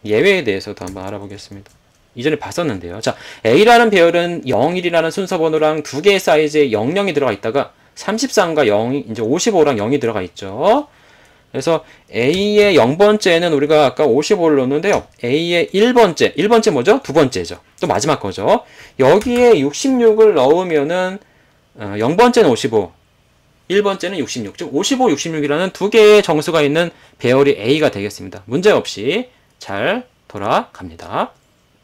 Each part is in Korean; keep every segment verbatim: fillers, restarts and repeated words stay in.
예외에 대해서도 한번 알아보겠습니다. 이전에 봤었는데요. 자, A라는 배열은 영, 일이라는 순서 번호랑 두 개의 사이즈에 영영이 들어가 있다가 삼십삼과 영, 이제 오십오랑 영이 들어가 있죠. 그래서 A의 영 번째는 우리가 아까 오십오를 넣었는데요. A의 일 번째, 일 번째 뭐죠? 두 번째죠. 또 마지막 거죠. 여기에 육십육을 넣으면은 어, 영 번째는 오십오, 일 번째는 육십육, 즉 오십오, 육십육이라는 두 개의 정수가 있는 배열이 A가 되겠습니다. 문제없이 잘 돌아갑니다.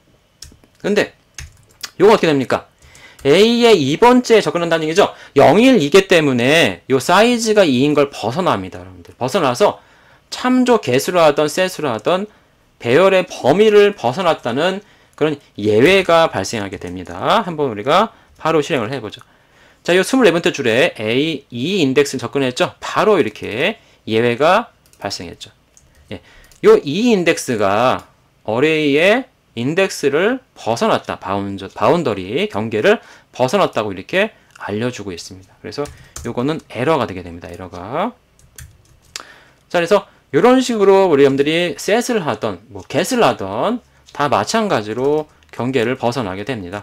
근데 이거 어떻게 됩니까? A의 이 번째에 접근한다는 얘기죠. 영, 일, 이기 때문에 이 사이즈가 이인 걸 벗어납니다. 여러분들. 벗어나서 참조 개수로 하던 셋으로 하던 배열의 범위를 벗어났다는 그런 예외가 발생하게 됩니다. 한번 우리가 바로 실행을 해보죠. 자, 이 이십사 번째 줄에 A, 이 인덱스를 접근했죠. 바로 이렇게 예외가 발생했죠. 예, 이 이 인덱스가 어레이의 인덱스를 벗어났다. 바운저, 바운더리, 경계를 벗어났다고 이렇게 알려주고 있습니다. 그래서 요거는 에러가 되게 됩니다. 에러가. 자, 그래서 이런 식으로 우리 여러분들이 셋을 하던, 뭐 get을 하던 다 마찬가지로 경계를 벗어나게 됩니다.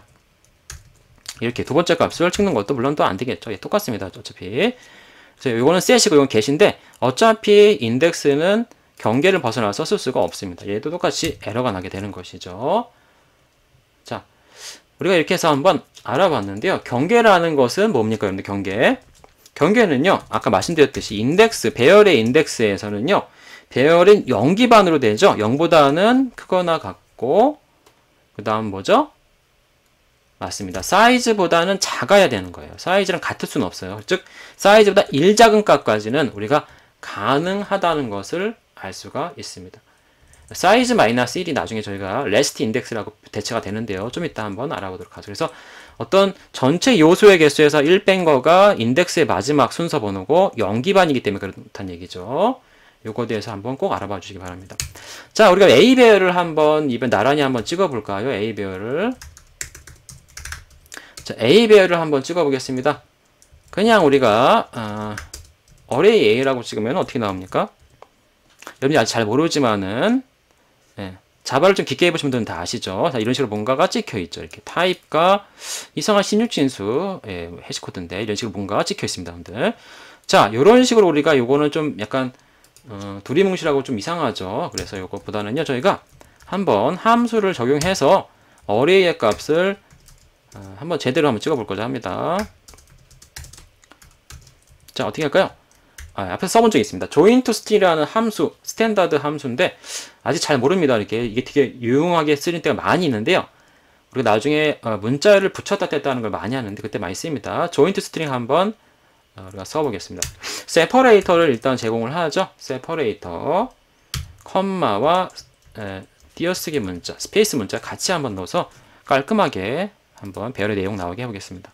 이렇게 두 번째 값을 찍는 것도 물론 또 안 되겠죠. 예, 똑같습니다. 어차피. 그래서 이거는 set이고 이건 get인데 어차피 인덱스는 경계를 벗어나서 쓸 수가 없습니다. 얘도 똑같이 에러가 나게 되는 것이죠. 자, 우리가 이렇게 해서 한번 알아봤는데요. 경계라는 것은 뭡니까, 여러분들? 경계. 경계는요, 아까 말씀드렸듯이 인덱스, 배열의 인덱스에서는요, 배열은 영 기반으로 되죠. 영보다는 크거나 같고, 그 다음 뭐죠? 맞습니다. 사이즈보다는 작아야 되는 거예요. 사이즈랑 같을 수는 없어요. 즉, 사이즈보다 일 작은 값까지는 우리가 가능하다는 것을 알 수가 있습니다. 사이즈 마이너스 일이 나중에 저희가 레스트 인덱스라고 대체가 되는데요. 좀 이따 한번 알아보도록 하죠. 그래서 어떤 전체 요소의 개수에서 일 뺀 거가 인덱스의 마지막 순서 번호고 영 기반이기 때문에 그렇다는 얘기죠. 요거에 대해서 한번 꼭 알아봐 주시기 바랍니다. 자, 우리가 A 배열을 한번 이번 나란히 한번 찍어 볼까요? A 배열을. 자, A 배열을 한번 찍어 보겠습니다. 그냥 우리가 어, 어레이 A라고 찍으면 어떻게 나옵니까? 여러분이 아직 잘 모르지만은 예, 자바를 좀 깊게 해보신 분들은 다 아시죠? 자, 이런 식으로 뭔가가 찍혀 있죠. 이렇게 타입과 이상한 십육 진수 예, 해시코드인데 이런 식으로 뭔가가 찍혀 있습니다, 여러분들. 자, 이런 식으로 우리가 요거는 좀 약간 어, 두리뭉실하고 좀 이상하죠. 그래서 요것보다는요 저희가 한번 함수를 적용해서 어레이의 값을 어, 한번 제대로 한번 찍어볼 거자 합니다. 자, 어떻게 할까요? 아, 앞에서 써본 적이 있습니다. join to string이라는 함수, 스탠다드 함수인데 아직 잘 모릅니다. 이렇게 이게 되게 유용하게 쓰일 때가 많이 있는데요. 우리가 나중에 어, 문자를 붙였다 뗐다 하는 걸 많이 하는데 그때 많이 쓰입니다. join to string 한번 어, 우리가 써보겠습니다. separator를 일단 제공을 하죠. separator, 컴마와 에, 띄어쓰기 문자, 스페이스 문자 같이 한번 넣어서 깔끔하게 한번 배열의 내용 나오게 해보겠습니다.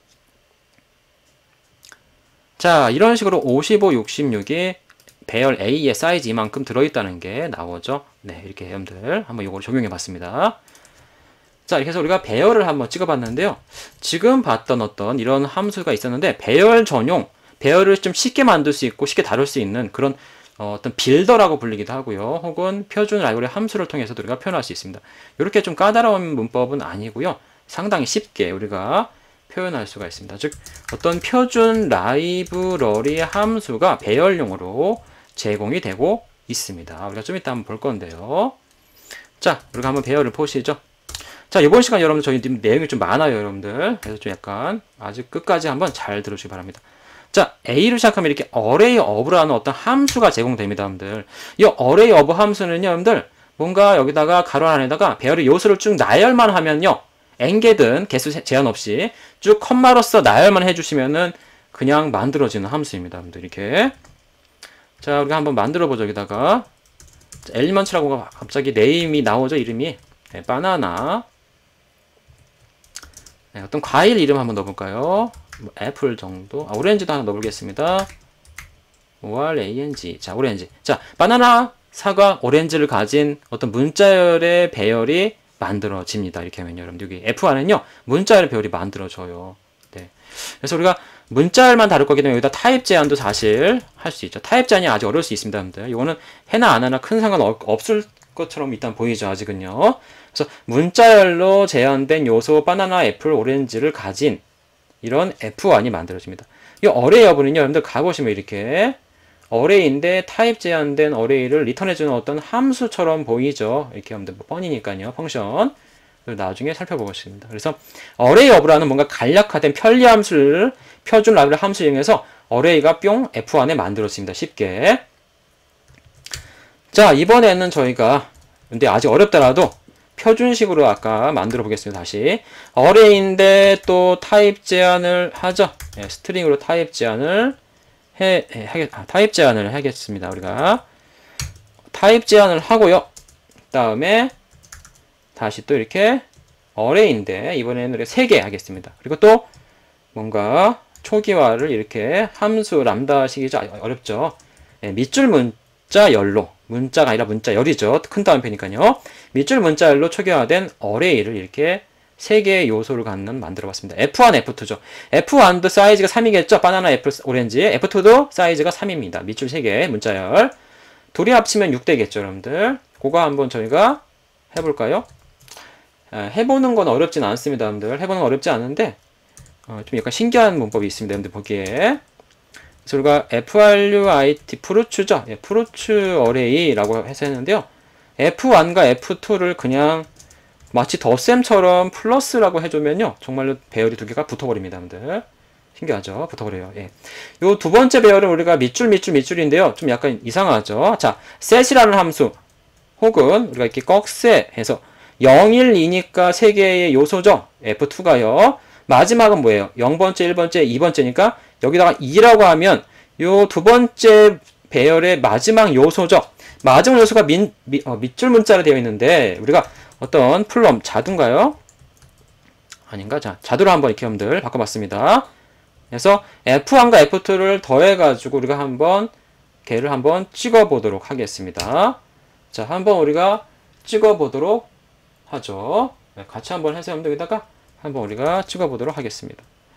자, 이런 식으로 오십오, 육십육이 배열 A의 사이즈 이만큼 들어있다는 게 나오죠. 네, 이렇게 여러분들 한번 이걸 적용해 봤습니다. 자, 이렇게 해서 우리가 배열을 한번 찍어 봤는데요. 지금 봤던 어떤 이런 함수가 있었는데 배열 전용, 배열을 좀 쉽게 만들 수 있고 쉽게 다룰 수 있는 그런 어, 어떤 빌더라고 불리기도 하고요. 혹은 표준 라이브러리 함수를 통해서도 우리가 표현할 수 있습니다. 이렇게 좀 까다로운 문법은 아니고요. 상당히 쉽게 우리가 표현할 수가 있습니다. 즉 어떤 표준 라이브러리 함수가 배열용으로 제공이 되고 있습니다. 우리가 좀 이따 한번 볼 건데요. 자, 우리가 한번 배열을 보시죠. 자, 이번 시간 여러분들 저희 내용이 좀 많아요, 여러분들. 그래서 좀 약간 아주 끝까지 한번 잘 들으시기 바랍니다. 자, A로 시작하면 이렇게 array of라는 어떤 함수가 제공됩니다, 여러분들. 이 array of 함수는요, 여러분들 뭔가 여기다가 가로 안에다가 배열의 요소를 쭉 나열만 하면요. 엔게든 개수 제한 없이 쭉 컴마로서 나열만 해주시면은 그냥 만들어지는 함수입니다. 여러분들 이렇게. 자, 우리가 한번 만들어보죠. 여기다가 엘리먼츠라고 갑자기 네임이 나오죠. 이름이 네, 바나나. 네, 어떤 과일 이름 한번 넣어볼까요? 뭐 애플 정도. 아, 오렌지도 하나 넣어보겠습니다. 오알에이엔지. 자, 오렌지. 자, 바나나, 사과, 오렌지를 가진 어떤 문자열의 배열이 만들어집니다. 이렇게 하면 여러분들 여기 에프 원은요 문자열 배열이 만들어져요. 네. 그래서 우리가 문자열만 다룰 거기 때문에 여기다 타입 제한도 사실 할 수 있죠. 타입 제한이 아주 어려울 수 있습니다. 여러분들. 이거는 해나 안 하나 큰 상관 없을 것처럼 일단 보이죠, 아직은요. 그래서 문자열로 제한된 요소 바나나, 애플, 오렌지를 가진 이런 에프 원이 만들어집니다. 이 어레이 여부는요, 여러분들 가보시면 이렇게 어레이인데 타입 제한된 어레이를 리턴해주는 어떤 함수처럼 보이죠. 이렇게 하면 뭐 뻔히니까요, 펑션. 나중에 살펴보겠습니다. 그래서 어레이 여부라는 뭔가 간략화된 편리 함수를 표준 라벨 함수 이용해서 어레이가 뿅 에프 원에 만들어집니다. 쉽게. 자, 이번에는 저희가 근데 아직 어렵더라도 표준식으로 아까 만들어 보겠습니다. 다시 어레이인데 또 타입 제한을 하죠. 네, 스트링으로 타입 제한을 해, 해 하겠, 아, 타입 제한을 하겠습니다. 우리가 타입 제한을 하고요. 다음에 다시 또 이렇게 어레이인데 이번에는 이렇게 세 개 하겠습니다. 그리고 또 뭔가 초기화를 이렇게 함수 람다식이죠. 어렵죠. 네, 밑줄 문자 열로 문자가 아니라 문자 열이죠. 큰 따옴표니까요. 밑줄 문자 열로 초기화된 어레이를 이렇게 세 개의 요소를 갖는 만들어 봤습니다. 에프 원, 에프 투죠. 에프 원도 사이즈가 삼이겠죠. 바나나, 애플, 오렌지. 에프 투도 사이즈가 삼입니다. 밑줄 세 개, 문자열. 둘이 합치면 육 되겠죠, 여러분들. 그거 한번 저희가 해볼까요? 해보는 건 어렵진 않습니다, 여러분들. 해보는 건 어렵지 않은데 어, 좀 약간 신기한 문법이 있습니다, 여러분들 보기에. 그래서 우리가 에프알유아이티 프루츠죠. 예, 프루츠 어레이라고 해서 했는데요. 에프 원과 에프 투를 그냥 마치 덧셈처럼 플러스라고 해주면요, 정말로 배열이 두 개가 붙어버립니다, 여러분들. 신기하죠? 붙어버려요. 예. 요 두 번째 배열은 우리가 밑줄, 밑줄, 밑줄인데요. 좀 약간 이상하죠? 자, set이라는 함수 혹은 우리가 이렇게 꺽쇠 해서 영, 일, 이니까 세 개의 요소죠. 에프 투가요. 마지막은 뭐예요? 영 번째, 일 번째, 이 번째니까 여기다가 이라고 하면 요 두 번째 배열의 마지막 요소죠. 마지막 요소가 민, 미, 어, 밑줄 문자로 되어 있는데 우리가 어떤 플럼 자두인가요? 아닌가? 자, 자두로 한번 이렇게 여러분들 바꿔봤습니다. 그래서 에프 원과 에프 투를 더해가지고 우리가 한번 걔를 한번 찍어보도록 하겠습니다. 자, 한번 우리가 찍어보도록 하죠. 네, 같이 한번 해서 여러분들에다가 한번 우리가 찍어보도록 하겠습니다.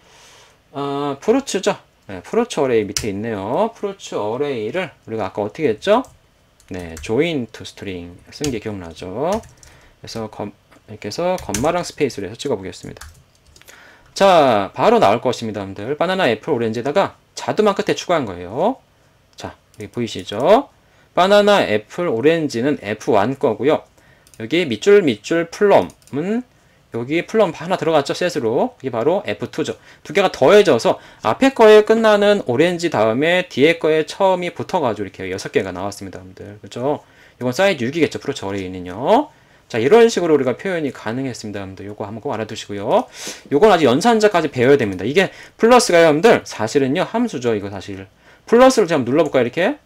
아, 프루츠죠. 네, 프루츠 어레이 밑에 있네요. 프루츠 어레이를 우리가 아까 어떻게 했죠? 네, join to string 쓴 게 기억나죠? 그래서 검, 이렇게 해서 컴마랑 스페이스를 해서 찍어보겠습니다. 자, 바로 나올 것입니다, 여러분들. 바나나, 애플, 오렌지에다가 자두만 끝에 추가한 거예요. 자, 여기 보이시죠? 바나나, 애플, 오렌지는 에프 원 거고요. 여기 밑줄, 밑줄, 플럼은 여기 플럼 하나 들어갔죠, 셋으로. 이게 바로 에프 투죠. 두 개가 더해져서 앞에 거에 끝나는 오렌지 다음에 뒤에 거에 처음이 붙어가지고 이렇게 여섯 개가 나왔습니다, 여러분들. 그죠? 이건 사이즈 육이겠죠, 프로츠 어레이는요. 자, 이런 식으로 우리가 표현이 가능했습니다, 여러분들. 요거 한번 꼭 알아두시고요. 요건 아직 연산자까지 배워야 됩니다. 이게 플러스가 여러분들 사실은요, 함수죠, 이거 사실. 플러스를 제가 눌러볼까요, 이렇게?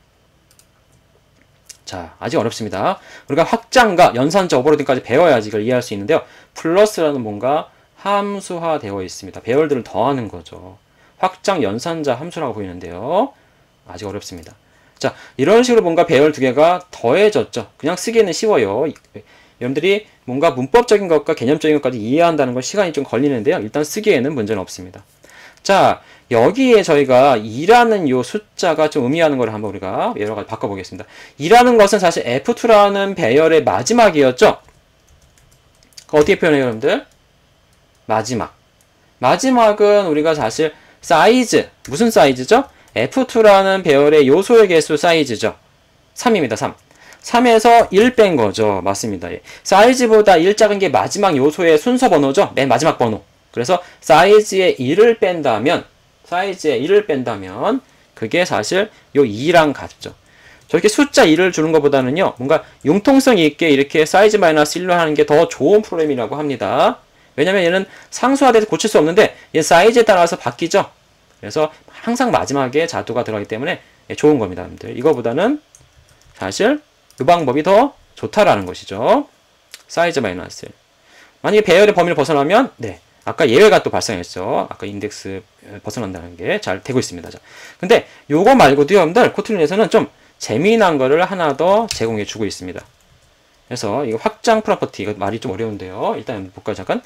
자, 아직 어렵습니다. 우리가 확장과 연산자 오버로딩까지 배워야지 이걸 이해할 수 있는데요. 플러스라는 뭔가 함수화 되어 있습니다. 배열들을 더하는 거죠. 확장 연산자 함수라고 보이는데요. 아직 어렵습니다. 자, 이런 식으로 뭔가 배열 두 개가 더해졌죠. 그냥 쓰기에는 쉬워요. 여러분들이 뭔가 문법적인 것과 개념적인 것까지 이해한다는 건 시간이 좀 걸리는데요. 일단 쓰기에는 문제는 없습니다. 자, 여기에 저희가 이라는 요 숫자가 좀 의미하는 걸 한번 우리가 여러 가지 바꿔보겠습니다. 이라는 것은 사실 에프 투라는 배열의 마지막이었죠? 어떻게 표현해요, 여러분들? 마지막. 마지막은 우리가 사실 사이즈, 무슨 사이즈죠? 에프 투라는 배열의 요소의 개수 사이즈죠. 삼입니다, 삼. 삼에서 일 뺀 거죠. 맞습니다. 사이즈보다 일 작은 게 마지막 요소의 순서 번호죠. 맨 마지막 번호. 그래서 사이즈의 일을 뺀다면, 사이즈의 일을 뺀다면, 그게 사실 요 이랑 같죠. 저렇게 숫자 일을 주는 것보다는요, 뭔가 융통성 있게 이렇게 사이즈 마이너스 일로 하는 게 더 좋은 프로그램이라고 합니다. 왜냐면 얘는 상수화돼서 고칠 수 없는데, 얘 사이즈에 따라서 바뀌죠. 그래서 항상 마지막에 자두가 들어가기 때문에 좋은 겁니다, 여러분들. 이거보다는 사실 이 방법이 더 좋다라는 것이죠. 사이즈 마이너스 일. 만약에 배열의 범위를 벗어나면, 네. 아까 예외가 또 발생했죠. 아까 인덱스 벗어난다는 게 잘 되고 있습니다. 자, 근데 요거 말고도 여러분들 코틀린에서는 좀 재미난 거를 하나 더 제공해 주고 있습니다. 그래서 이거 확장 프로퍼티, 이거 말이 좀 어려운데요. 일단 볼까요, 잠깐.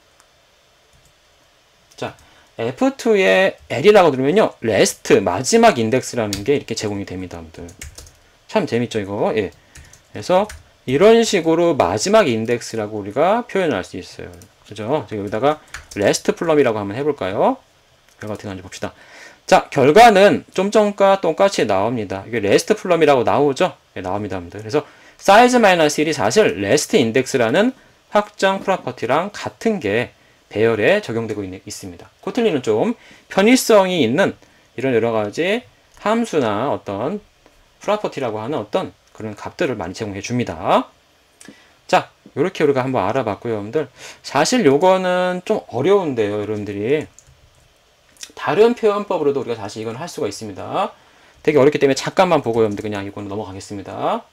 자, 에프 투의 L이라고 들으면요, 레스트, 마지막 인덱스라는 게 이렇게 제공이 됩니다, 여러분들. 참 재밌죠, 이거. 예. 그래서 이런 식으로 마지막 인덱스라고 우리가 표현을 할 수 있어요. 그죠? 여기다가 레스트 플럼이라고 한번 해볼까요? 결과 어떻게 나오는지 봅시다. 자, 결과는 좀 전과 똑같이 나옵니다. 이게 레스트 플럼이라고 나오죠? 네, 나옵니다. 그래서 사이즈 마이너스 일이 사실 레스트 인덱스라는 확정 프로퍼티랑 같은 게 배열에 적용되고 있, 있습니다. 코틀린은 좀 편의성이 있는 이런 여러 가지 함수나 어떤 프로퍼티라고 하는 어떤 그런 값들을 많이 제공해 줍니다. 자, 이렇게 우리가 한번 알아봤고요, 여러분들. 사실 요거는 좀 어려운데요, 여러분들이. 다른 표현법으로도 우리가 다시 이건 할 수가 있습니다. 되게 어렵기 때문에 잠깐만 보고 여러분들 그냥 이거는 넘어가겠습니다.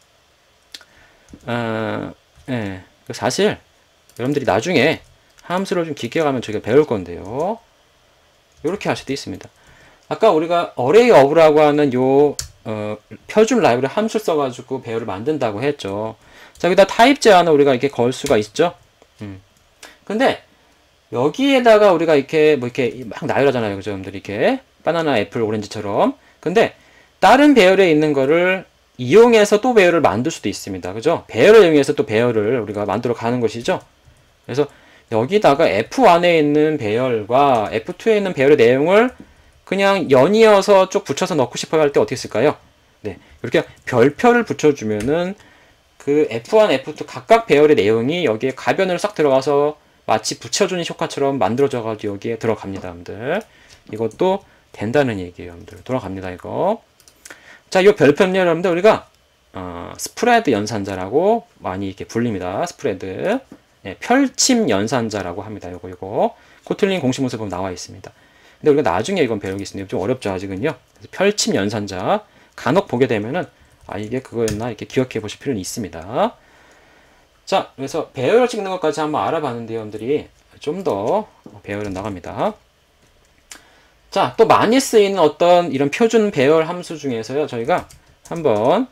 아, 예. 사실 여러분들이 나중에 함수를 좀 깊게 가면 저희가 배울 건데요. 이렇게 할 수도 있습니다. 아까 우리가 array of라고 하는 요 어, 표준 라이브러리 함수 써가지고 배열을 만든다고 했죠. 자, 여기다 타입 제한을 우리가 이렇게 걸 수가 있죠. 음. 근데 여기에다가 우리가 이렇게 뭐 이렇게 막 나열하잖아요, 그죠? 여러분들 이렇게 바나나, 애플, 오렌지처럼. 근데 다른 배열에 있는 거를 이용해서 또 배열을 만들 수도 있습니다, 그죠? 배열을 이용해서 또 배열을 우리가 만들어 가는 것이죠. 그래서 여기다가 에프 원에 있는 배열과 에프 투에 있는 배열의 내용을 그냥 연이어서 쭉 붙여서 넣고 싶어 할 때 어떻게 쓸까요? 네, 이렇게 별표를 붙여주면은 그 에프 원, 에프 투 각각 배열의 내용이 여기에 가변으로 싹 들어가서 마치 붙여주는 효과처럼 만들어져가지고 여기에 들어갑니다, 여러분들. 이것도 된다는 얘기예요, 여러분들. 돌아갑니다, 이거. 자, 이 별표는요, 여러분들 우리가 어, 스프레드 연산자라고 많이 이렇게 불립니다. 스프레드. 네, 펼침 연산자라고 합니다. 요거 요거 코틀린 공식 문서 보면 나와 있습니다. 근데 우리가 나중에 이건 배우겠습니다. 좀 어렵죠, 아직은요. 그래서 펼침 연산자 간혹 보게 되면은 아, 이게 그거였나 이렇게 기억해 보실 필요는 있습니다. 자, 그래서 배열을 찍는 것까지 한번 알아봤는데 여러분들이 좀 더 배열은 나갑니다. 자, 또 많이 쓰이는 어떤 이런 표준 배열 함수 중에서요, 저희가 한번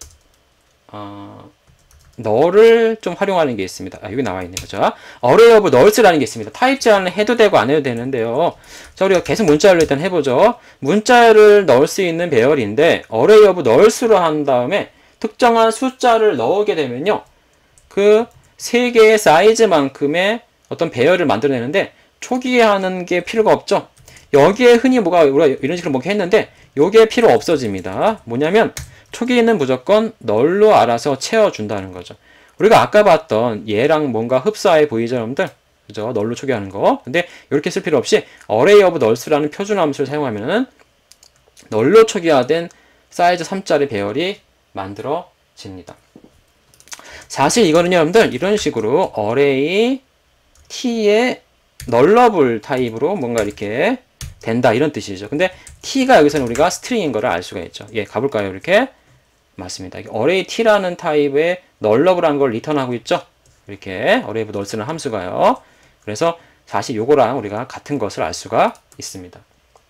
어, 널을 좀 활용하는 게 있습니다. 아, 여기 나와 있네요. 자, array of nulls라는 게 있습니다. 타입 제한을 해도 되고 안 해도 되는데요. 자, 우리가 계속 문자열로 일단 해보죠. 문자열을 넣을 수 있는 배열인데 array of nulls로 한 다음에 특정한 숫자를 넣게 되면요, 그 세 개의 사이즈만큼의 어떤 배열을 만들어내는데 초기에 하는 게 필요가 없죠. 여기에 흔히 뭐가 우리가 이런 식으로 뭐게 했는데 요게 필요 없어집니다. 뭐냐면 초기에는 무조건 널로 알아서 채워준다는 거죠. 우리가 아까 봤던 얘랑 뭔가 흡사해 보이죠, 여러분들? 그죠? 널로 초기화하는 거. 근데 이렇게 쓸 필요 없이 array of nulls라는 표준 함수를 사용하면은 널로 초기화된 사이즈 삼짜리 배열이 만들어집니다. 사실 이거는요, 여러분들 이런 식으로 array t의 nullable 타입으로 뭔가 이렇게 된다 이런 뜻이죠. 근데 t가 여기서는 우리가 스트링인 거를 알 수가 있죠. 예, 가볼까요? 이렇게 맞습니다. array t라는 타입의 nullable한 걸 리턴하고 있죠. 이렇게 array of nulls라는 함수가요. 그래서 사실 요거랑 우리가 같은 것을 알 수가 있습니다.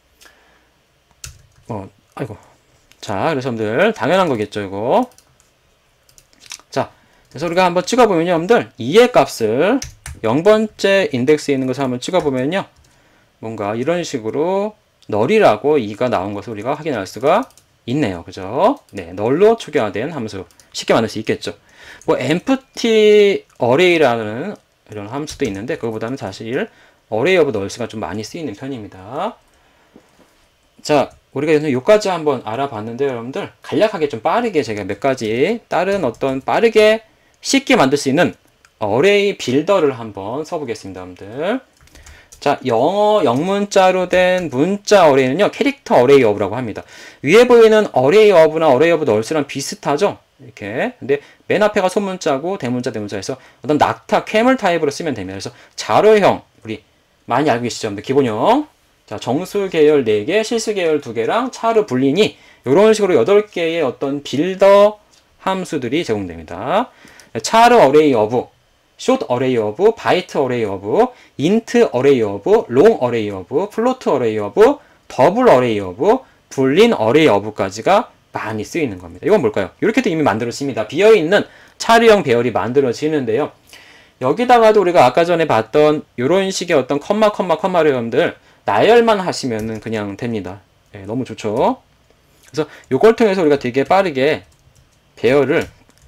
어, 아이고. 자, 그래서 여러분들 당연한 거겠죠, 이거. 자, 그래서 우리가 한번 찍어보면요, 여러분들 이의 값을 영 번째 인덱스에 있는 것을 한번 찍어보면요, 뭔가 이런 식으로 널이라고 이가 나온 것을 우리가 확인할 수가 있네요. 그죠? 네, 널로 초기화된 함수 쉽게 만들 수 있겠죠. 뭐 empty array라는 이런 함수도 있는데 그거보다는 사실 array of nulls가 좀 많이 쓰이는 편입니다. 자, 우리가 여기까지 한번 알아봤는데요, 여러분들 간략하게 좀 빠르게 제가 몇 가지 다른 어떤 빠르게 쉽게 만들 수 있는 array 빌더를 한번 써보겠습니다, 여러분들. 자, 영어 영문자로 된 문자 어레이는요, 캐릭터 어레이 of라고 합니다. 위에 보이는 array of나 array of nulls랑 비슷하죠? 이렇게. 근데 맨 앞에가 소문자고 대문자 대문자에서 어떤 낙타, 캐멀 타입으로 쓰면 됩니다. 그래서 자료형, 우리 많이 알고 계시죠? 기본형. 자, 정수 계열 네 개, 실수 계열 두 개랑 차르 불린이 이런 식으로 여덟 개의 어떤 빌더 함수들이 제공됩니다. 차르 array of, short array of, byte array of, int array of, long array of, float array of, double array of, 불린 array of까지가 많이 쓰이는 겁니다. 이건 뭘까요? 이렇게도 이미 만들어집니다. 비어있는 차르형 배열이 만들어지는데요. 여기다가도 우리가 아까 전에 봤던 이런 식의 어떤 컴마 컴마 컴마를 여러분들 나열만 하시면은 그냥 됩니다. 네, 너무 좋죠. 그래서 이걸 통해서 우리가 되게 빠르게 배열을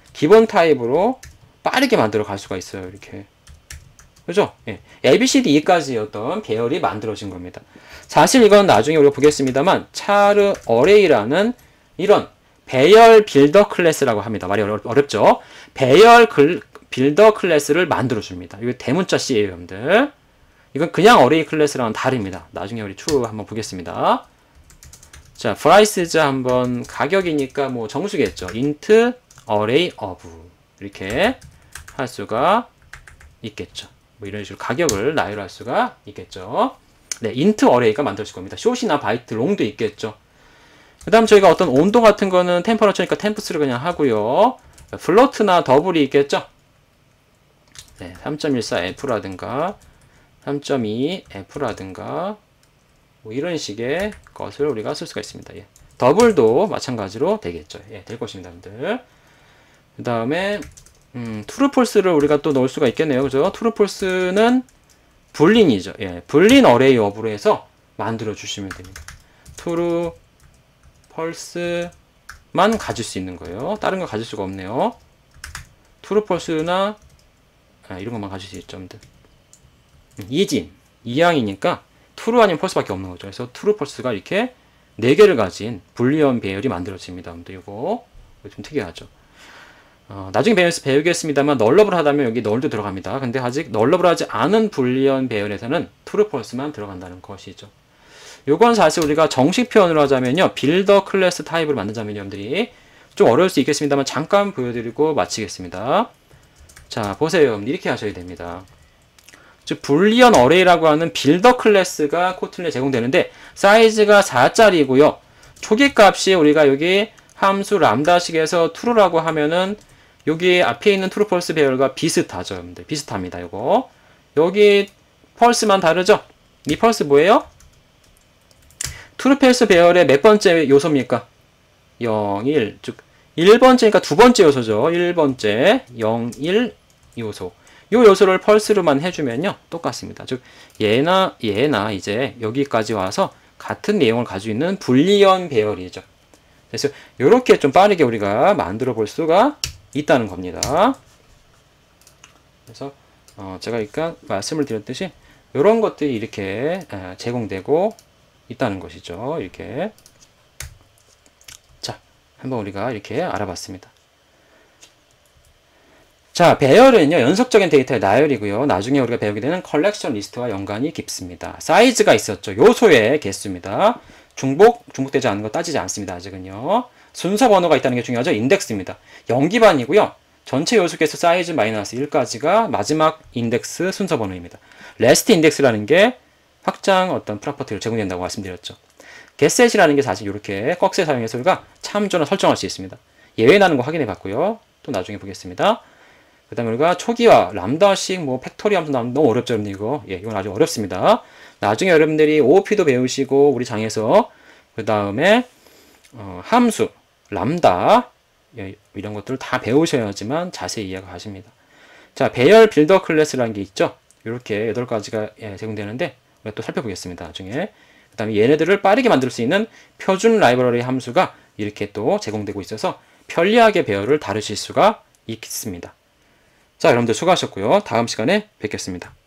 기본 타입으로 빠르게 만들어 갈 수가 있어요. 이렇게. 그죠? 예. A, B, C, D, E까지 어떤 배열이 만들어진 겁니다. 사실 이건 나중에 우리가 보겠습니다만 차르 어레이라는 이런 배열 빌더 클래스라고 합니다. 말이 어렵, 어렵죠? 배열 글, 빌더 클래스를 만들어 줍니다. 이거 대문자 C예요, 여러분들. 이건 그냥 어레이 클래스랑은 다릅니다. 나중에 우리 추후 한번 보겠습니다. 자, price 한번 가격이니까 뭐 정수겠죠. int array of 이렇게 할 수가 있겠죠. 뭐 이런 식으로 가격을 나열할 수가 있겠죠. 네, int array가 만들어질 겁니다. short이나 byte, long도 있겠죠. 그 다음 저희가 어떤 온도 같은 거는 temperature니까 temps를 그냥 하고요. float나 더블이 있겠죠. 네, 삼 점 일사 F라든가 삼 점 이 F라든가 뭐 이런 식의 것을 우리가 쓸 수가 있습니다. 예. 더블도 마찬가지로 되겠죠. 예, 될 것입니다, 여러분들. 그 다음에 음, true, false를 우리가 또 넣을 수가 있겠네요. 그죠? true, false는 불린이죠. 예, 불린 어레이 업으로 해서 만들어 주시면 됩니다. true, false만 가질 수 있는 거예요. 다른 거 가질 수가 없네요. true, false나 아, 이런 것만 가질 수 있죠. 음, 이진, 이항이니까 true 아니면 false밖에 없는 거죠. 그래서 true, false가 이렇게 네 개를 가진 불리언 배열이 만들어집니다. 근데 이거 좀 특이하죠. 어, 나중에 배우겠, 배우겠습니다만 널러블 하다면 여기 널도 들어갑니다. 근데 아직 널러블 하지 않은 불리언 배열에서는 true, false만 들어간다는 것이죠. 요건 사실 우리가 정식 표현으로 하자면요. 빌더 클래스 타입을 만들자면 여러분들이 좀 어려울 수 있겠습니다만 잠깐 보여드리고 마치겠습니다. 자, 보세요. 이렇게 하셔야 됩니다. 즉 불리언 어레이라고 하는 빌더 클래스가 코틀린에 제공되는데 사이즈가 사짜리고요. 초기 값이 우리가 여기 함수 람다식에서 true라고 하면은 여기 앞에 있는 true, false 배열과 비슷하죠. 여러분들. 비슷합니다. 이거. 여기 false만 다르죠? 이 false 뭐예요? true, false 배열의 몇 번째 요소입니까? 영, 일. 즉 일 번째니까 두 번째 요소죠. 일 번째 영, 일 요소. 요 요소를 false로만 해주면요. 똑같습니다. 즉 얘나 얘나 이제 여기까지 와서 같은 내용을 가지고 있는 불리언 배열이죠. 그래서 이렇게 좀 빠르게 우리가 만들어 볼 수가 있다는 겁니다. 그래서 어 제가 그러니까 말씀을 드렸듯이 이런 것들이 이렇게 제공되고 있다는 것이죠. 이렇게. 자, 한번 우리가 이렇게 알아봤습니다. 자, 배열은요, 연속적인 데이터의 나열이고요. 나중에 우리가 배우게 되는 컬렉션 리스트와 연관이 깊습니다. 사이즈가 있었죠. 요소의 개수입니다. 중복, 중복되지 않는 거 따지지 않습니다. 아직은요. 순서 번호가 있다는 게 중요하죠. 인덱스입니다. 영 기반이고요. 전체 요소 개수 사이즈 마이너스 일까지가 마지막 인덱스 순서 번호입니다. 레스트 인덱스라는 게 확장 어떤 프로퍼티를 제공된다고 말씀드렸죠. getset이라는 게 사실 이렇게 꺽쇠 사용해서 우리가 참조나 설정할 수 있습니다. 예외 나는 거 확인해 봤고요. 또 나중에 보겠습니다. 그 다음에 우리가 초기화, 람다식, 뭐, 팩토리 함수 나오면 너무 어렵죠, 여러분들, 이거. 예, 이건 아주 어렵습니다. 나중에 여러분들이 오오피도 배우시고, 우리 장에서, 그 다음에, 어, 함수, 람다, 예, 이런 것들을 다 배우셔야지만 자세히 이해가 가십니다. 자, 배열 빌더 클래스라는 게 있죠? 이렇게 여덟 가지가 예, 제공되는데, 우리가 또 살펴보겠습니다, 나중에. 그 다음에 얘네들을 빠르게 만들 수 있는 표준 라이브러리 함수가 이렇게 또 제공되고 있어서 편리하게 배열을 다루실 수가 있습니다. 자, 여러분들 수고하셨고요. 다음 시간에 뵙겠습니다.